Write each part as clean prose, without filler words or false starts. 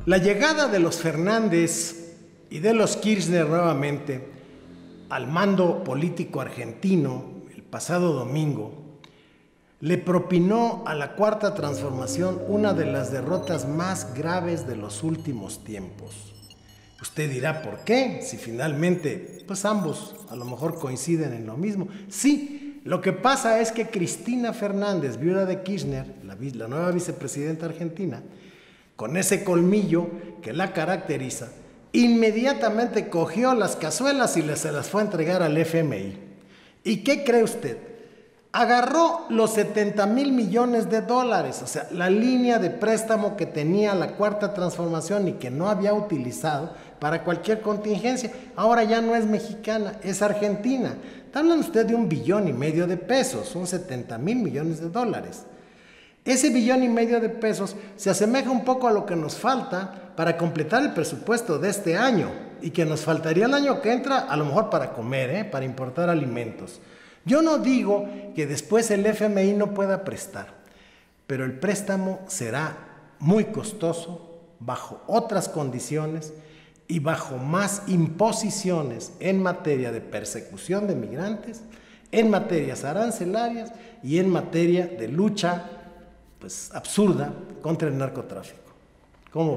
La llegada de los Fernández y de los Kirchner nuevamente al mando político argentino el pasado domingo le propinó a la Cuarta Transformación una de las derrotas más graves de los últimos tiempos. Usted dirá, ¿por qué? Si finalmente, pues ambos a lo mejor coinciden en lo mismo. Sí, lo que pasa es que Cristina Fernández, viuda de Kirchner, la nueva vicepresidenta argentina, con ese colmillo que la caracteriza, inmediatamente cogió las cazuelas y se las fue a entregar al FMI. ¿Y qué cree usted? Agarró los 70,000 millones de dólares, o sea, la línea de préstamo que tenía la Cuarta Transformación y que no había utilizado para cualquier contingencia. Ahora ya no es mexicana, es argentina. Está hablando usted de 1,5 billones de pesos, son 70,000 millones de dólares. Ese 1,5 billones de pesos se asemeja un poco a lo que nos falta para completar el presupuesto de este año y que nos faltaría el año que entra a lo mejor para comer, para importar alimentos. Yo no digo que después el FMI no pueda prestar, pero el préstamo será muy costoso, bajo otras condiciones y bajo más imposiciones en materia de persecución de migrantes, en materias arancelarias y en materia de lucha absurda contra el narcotráfico. ¿Cómo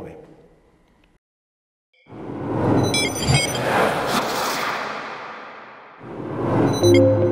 ve?